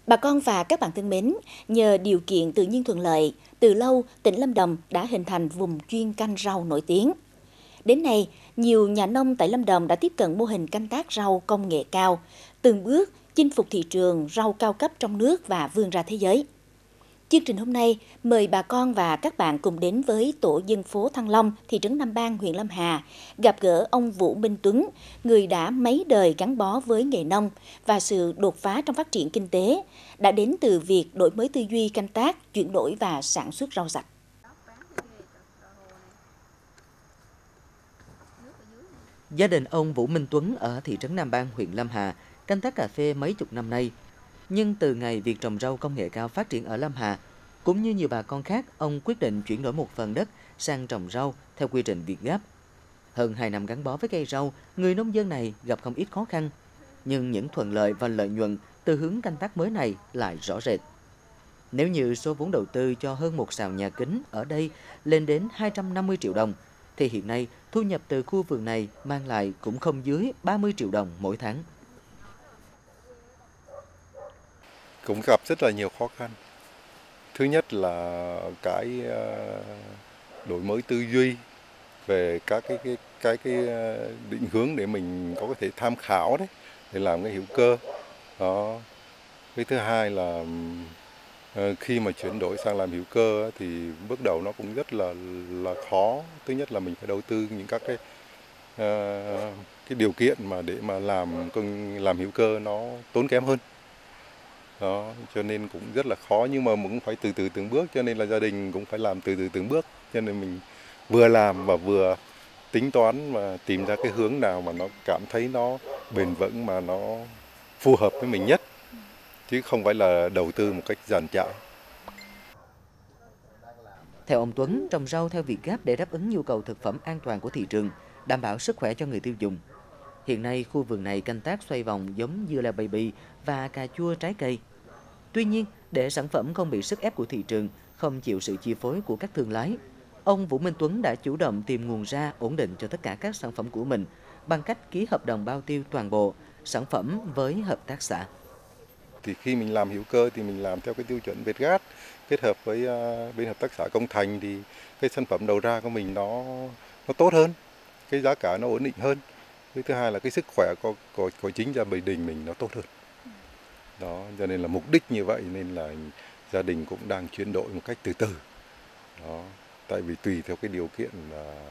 Bà con và các bạn thân mến, nhờ điều kiện tự nhiên thuận lợi, từ lâu tỉnh Lâm Đồng đã hình thành vùng chuyên canh rau nổi tiếng. Đến nay, nhiều nhà nông tại Lâm Đồng đã tiếp cận mô hình canh tác rau công nghệ cao, từng bước chinh phục thị trường rau cao cấp trong nước và vươn ra thế giới. Chương trình hôm nay mời bà con và các bạn cùng đến với tổ dân phố Thăng Long, thị trấn Nam Ban, huyện Lâm Hà, gặp gỡ ông Vũ Minh Tuấn, người đã mấy đời gắn bó với nghề nông và sự đột phá trong phát triển kinh tế, đã đến từ việc đổi mới tư duy canh tác, chuyển đổi và sản xuất rau sạch. Gia đình ông Vũ Minh Tuấn ở thị trấn Nam Ban, huyện Lâm Hà canh tác cà phê mấy chục năm nay. Nhưng từ ngày việc trồng rau công nghệ cao phát triển ở Lâm Hà, cũng như nhiều bà con khác, ông quyết định chuyển đổi một phần đất sang trồng rau theo quy trình Việt Gáp. Hơn 2 năm gắn bó với cây rau, người nông dân này gặp không ít khó khăn. Nhưng những thuận lợi và lợi nhuận từ hướng canh tác mới này lại rõ rệt. Nếu như số vốn đầu tư cho hơn một sào nhà kính ở đây lên đến 250 triệu đồng, thì hiện nay thu nhập từ khu vườn này mang lại cũng không dưới 30 triệu đồng mỗi tháng. Cũng gặp rất là nhiều khó khăn. Thứ nhất là cái đổi mới tư duy về các cái định hướng để mình có thể tham khảo đấy, để làm cái hữu cơ. Đó. Cái thứ hai là khi mà chuyển đổi sang làm hữu cơ thì bước đầu nó cũng rất là khó. Thứ nhất là mình phải đầu tư những các cái điều kiện mà để mà làm hữu cơ nó tốn kém hơn. Đó, cho nên cũng rất là khó, nhưng mà cũng phải từ từ từng bước, cho nên là gia đình cũng phải làm từ từ từng bước, cho nên mình vừa làm và vừa tính toán và tìm ra cái hướng nào mà nó cảm thấy nó bền vững mà nó phù hợp với mình nhất, chứ không phải là đầu tư một cách dàn trải. Theo ông Tuấn, trồng rau theo Việt Gáp để đáp ứng nhu cầu thực phẩm an toàn của thị trường, đảm bảo sức khỏe cho người tiêu dùng. Hiện nay, khu vườn này canh tác xoay vòng giống dưa leo baby và cà chua trái cây. Tuy nhiên, để sản phẩm không bị sức ép của thị trường, không chịu sự chi phối của các thương lái, ông Vũ Minh Tuấn đã chủ động tìm nguồn ra ổn định cho tất cả các sản phẩm của mình bằng cách ký hợp đồng bao tiêu toàn bộ sản phẩm với hợp tác xã. Thì khi mình làm hữu cơ thì mình làm theo cái tiêu chuẩn Việt Gáp, kết hợp với bên hợp tác xã Công Thành thì cái sản phẩm đầu ra của mình nó tốt hơn, cái giá cả nó ổn định hơn. Cái thứ hai là cái sức khỏe của chính gia đình mình nó tốt hơn. Đó, cho nên là mục đích như vậy nên là gia đình cũng đang chuyển đổi một cách từ từ. Đó, tại vì tùy theo cái điều kiện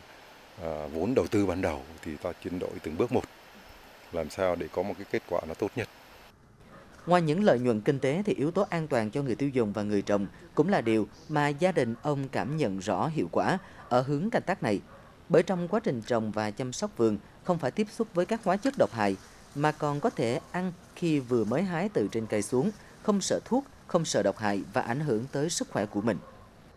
vốn đầu tư ban đầu thì ta chuyển đổi từng bước một, làm sao để có một cái kết quả nó tốt nhất. Ngoài những lợi nhuận kinh tế thì yếu tố an toàn cho người tiêu dùng và người trồng cũng là điều mà gia đình ông cảm nhận rõ hiệu quả ở hướng canh tác này. Bởi trong quá trình trồng và chăm sóc vườn không phải tiếp xúc với các hóa chất độc hại, mà còn có thể ăn khi vừa mới hái từ trên cây xuống, không sợ thuốc, không sợ độc hại và ảnh hưởng tới sức khỏe của mình.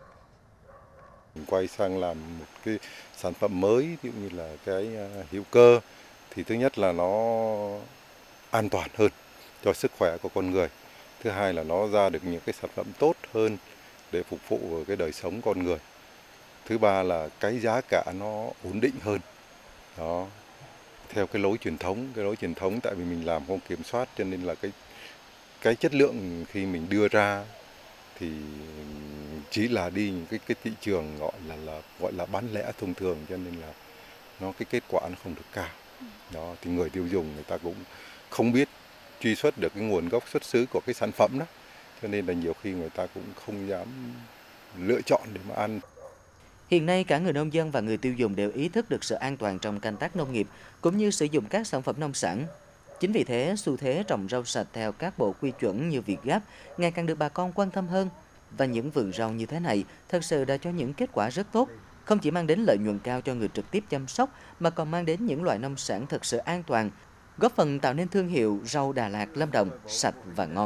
Mình quay sang làm một cái sản phẩm mới, ví dụ như là cái hữu cơ, thì thứ nhất là nó an toàn hơn cho sức khỏe của con người. Thứ hai là nó ra được những cái sản phẩm tốt hơn để phục vụ vào cái đời sống con người. Thứ ba là cái giá cả nó ổn định hơn. Đó. Theo cái lối truyền thống tại vì mình làm không kiểm soát, cho nên là cái chất lượng khi mình đưa ra thì chỉ là đi những cái thị trường gọi là bán lẻ thông thường, cho nên là cái kết quả nó không được cao. Đó, thì người tiêu dùng người ta cũng không biết truy xuất được cái nguồn gốc xuất xứ của cái sản phẩm đó, cho nên là nhiều khi người ta cũng không dám lựa chọn để mà ăn. Hiện nay cả người nông dân và người tiêu dùng đều ý thức được sự an toàn trong canh tác nông nghiệp cũng như sử dụng các sản phẩm nông sản. Chính vì thế, xu thế trồng rau sạch theo các bộ quy chuẩn như Việt Gáp ngày càng được bà con quan tâm hơn. Và những vườn rau như thế này thật sự đã cho những kết quả rất tốt, không chỉ mang đến lợi nhuận cao cho người trực tiếp chăm sóc mà còn mang đến những loại nông sản thật sự an toàn, góp phần tạo nên thương hiệu rau Đà Lạt Lâm Đồng sạch và ngon.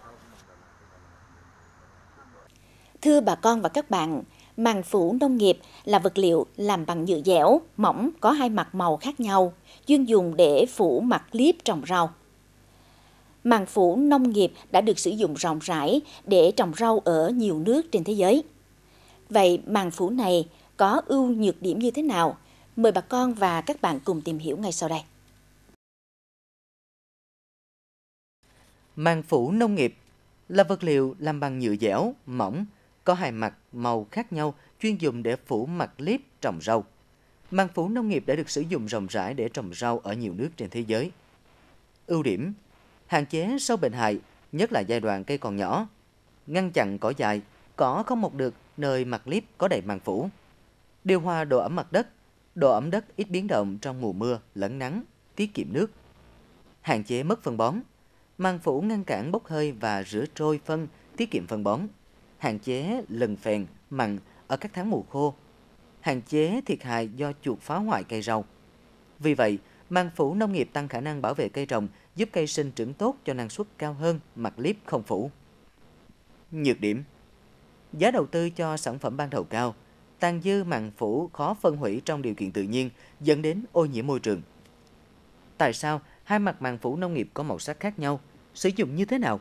Thưa bà con và các bạn, màng phủ nông nghiệp là vật liệu làm bằng nhựa dẻo, mỏng, có hai mặt màu khác nhau, chuyên dùng để phủ mặt liếp trồng rau. Màng phủ nông nghiệp đã được sử dụng rộng rãi để trồng rau ở nhiều nước trên thế giới. Vậy màng phủ này có ưu nhược điểm như thế nào? Mời bà con và các bạn cùng tìm hiểu ngay sau đây. Màng phủ nông nghiệp là vật liệu làm bằng nhựa dẻo, mỏng, có hai mặt màu khác nhau, chuyên dùng để phủ mặt clip trồng rau. Màng phủ nông nghiệp đã được sử dụng rộng rãi để trồng rau ở nhiều nước trên thế giới. Ưu điểm: hạn chế sâu bệnh hại, nhất là giai đoạn cây còn nhỏ, ngăn chặn cỏ dại, cỏ không mọc được nơi mặt clip có đầy màng phủ, điều hòa độ ẩm mặt đất, độ ẩm đất ít biến động trong mùa mưa lẫn nắng, tiết kiệm nước. Hạn chế mất phân bón, màng phủ ngăn cản bốc hơi và rửa trôi phân, tiết kiệm phân bón, hạn chế lần phèn, mặn ở các tháng mùa khô, hạn chế thiệt hại do chuột phá hoại cây rau. Vì vậy, màng phủ nông nghiệp tăng khả năng bảo vệ cây trồng, giúp cây sinh trưởng tốt cho năng suất cao hơn mặt clip không phủ. Nhược điểm: giá đầu tư cho sản phẩm ban đầu cao, tàn dư màng phủ khó phân hủy trong điều kiện tự nhiên, dẫn đến ô nhiễm môi trường. Tại sao hai mặt màng phủ nông nghiệp có màu sắc khác nhau? Sử dụng như thế nào?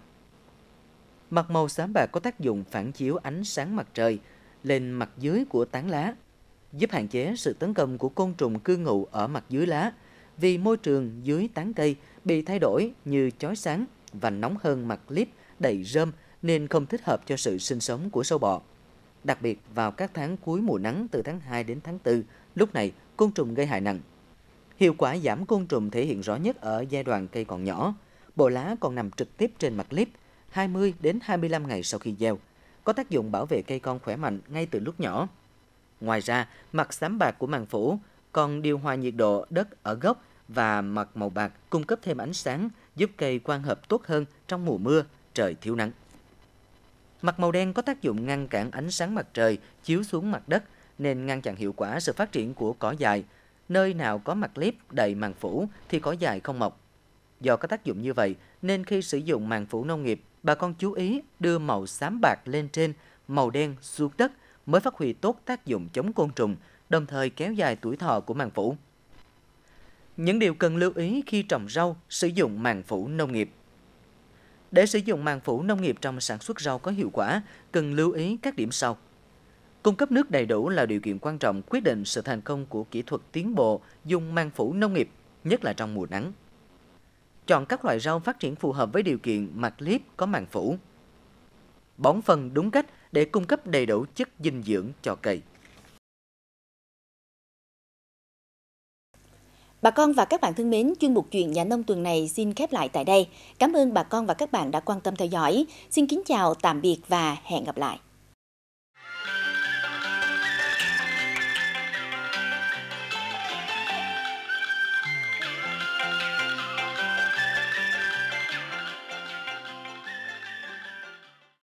Mặt màu xám bạc có tác dụng phản chiếu ánh sáng mặt trời lên mặt dưới của tán lá, giúp hạn chế sự tấn công của côn trùng cư ngụ ở mặt dưới lá, vì môi trường dưới tán cây bị thay đổi như chói sáng và nóng hơn mặt clip đầy rơm nên không thích hợp cho sự sinh sống của sâu bọ. Đặc biệt vào các tháng cuối mùa nắng từ tháng 2 đến tháng 4, lúc này côn trùng gây hại nặng. Hiệu quả giảm côn trùng thể hiện rõ nhất ở giai đoạn cây còn nhỏ. Bộ lá còn nằm trực tiếp trên mặt clip 20 đến 25 ngày sau khi gieo, có tác dụng bảo vệ cây con khỏe mạnh ngay từ lúc nhỏ. Ngoài ra, mặt xám bạc của màng phủ còn điều hòa nhiệt độ đất ở gốc và mặt màu bạc cung cấp thêm ánh sáng, giúp cây quang hợp tốt hơn trong mùa mưa, trời thiếu nắng. Mặt màu đen có tác dụng ngăn cản ánh sáng mặt trời chiếu xuống mặt đất nên ngăn chặn hiệu quả sự phát triển của cỏ dại. Nơi nào có mặt clip đầy màng phủ thì cỏ dại không mọc. Do có tác dụng như vậy nên khi sử dụng màng phủ nông nghiệp, bà con chú ý đưa màu xám bạc lên trên, màu đen xuống đất mới phát huy tốt tác dụng chống côn trùng, đồng thời kéo dài tuổi thọ của màng phủ. Những điều cần lưu ý khi trồng rau, sử dụng màng phủ nông nghiệp. Để sử dụng màng phủ nông nghiệp trong sản xuất rau có hiệu quả, cần lưu ý các điểm sau. Cung cấp nước đầy đủ là điều kiện quan trọng quyết định sự thành công của kỹ thuật tiến bộ dùng màng phủ nông nghiệp, nhất là trong mùa nắng. Chọn các loại rau phát triển phù hợp với điều kiện mặt clip có màng phủ. Bón phân đúng cách để cung cấp đầy đủ chất dinh dưỡng cho cây. Bà con và các bạn thân mến, chuyên mục Chuyện Nhà Nông tuần này xin khép lại tại đây. Cảm ơn bà con và các bạn đã quan tâm theo dõi. Xin kính chào, tạm biệt và hẹn gặp lại.